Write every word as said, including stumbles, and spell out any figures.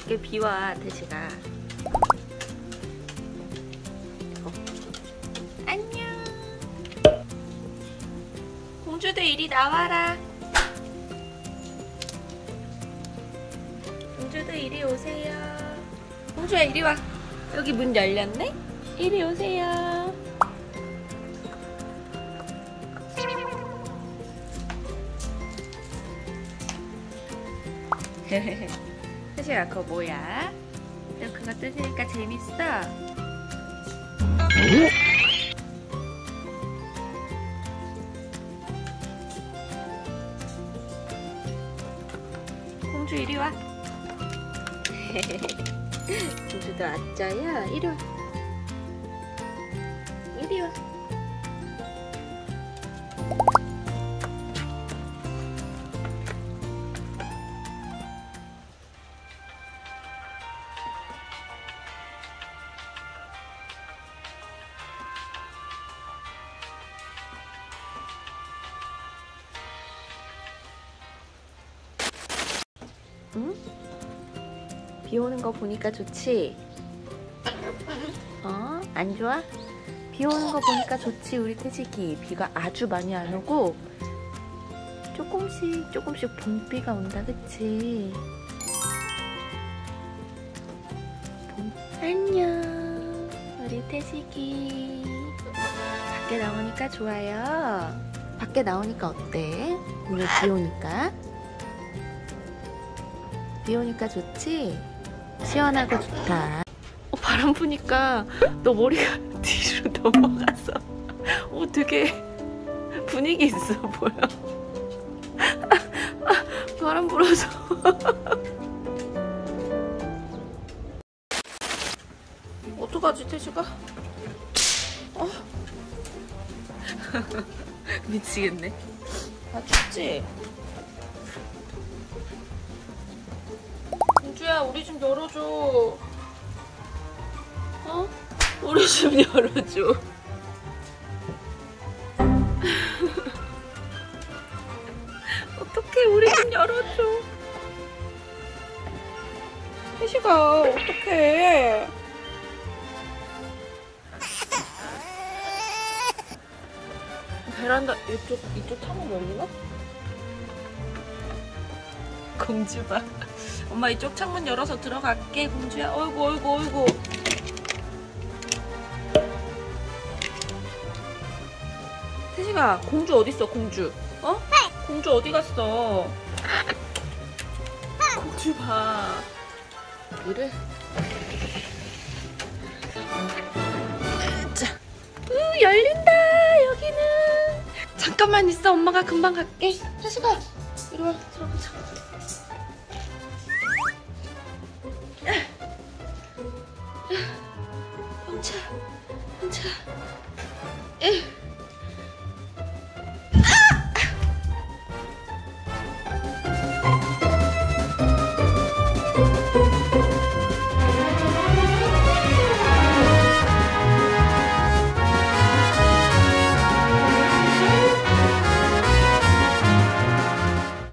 밖에 비와 태식아. 어. 안녕. 공주들 이리 나와라. 공주들 이리 오세요. 공주야 이리 와. 여기 문 열렸네? 이리 오세요. 태식아 그거 뭐야? 너 그거 뜯으니까 재밌어? 공주 이리 와. 공주도 왔자야. 이리 와. 이리 와. 응? 비 오는 거 보니까 좋지? 어? 안 좋아? 비 오는 거 보니까 좋지 우리 태식이. 비가 아주 많이 안 오고 조금씩 조금씩 봄비가 온다 그치? 봄. 안녕 우리 태식이. 밖에 나오니까 좋아요. 밖에 나오니까 어때? 오늘 비 오니까? 비 오니까 좋지? 시원하고 좋다. 어, 바람 부니까 너 머리가 뒤로 넘어가서 어, 되게 분위기 있어 보여. 바람 불어서. 어떡하지 태식아? 어? 미치겠네. 아 춥지? 공주야 우리 좀 열어줘. 어? 우리 좀 열어줘. 어떡해 우리 좀 열어줘. 태식아 어떡해. 베란다 이쪽 이쪽 창문 열리나? 공주 봐. 엄마 이쪽 창문 열어서 들어갈게 공주야. 어이구 어이구 어이구. 태식아 공주 어딨어 공주? 어? 공주 어디 갔어? 공주 봐. 이래. 자, 으 열린다 여기는. 잠깐만 있어 엄마가 금방 갈게. 태식아 이리 와 들어가자. 혼자 혼자 에. 아!